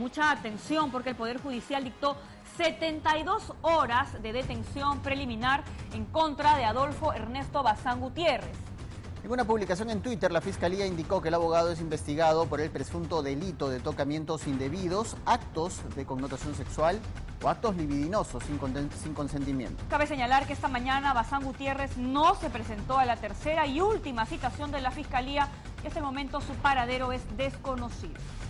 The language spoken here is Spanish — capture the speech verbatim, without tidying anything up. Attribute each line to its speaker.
Speaker 1: mucha atención porque el Poder Judicial dictó setenta y dos horas de detención preliminar en contra de Adolfo Ernesto Bazán Gutiérrez.
Speaker 2: En una publicación en Twitter, la Fiscalía indicó que el abogado es investigado por el presunto delito de tocamientos indebidos, actos de connotación sexual o actos libidinosos sin, sin consentimiento.
Speaker 1: Cabe señalar que esta mañana Bazán Gutiérrez no se presentó a la tercera y última citación de la Fiscalía y hasta el momento su paradero es desconocido.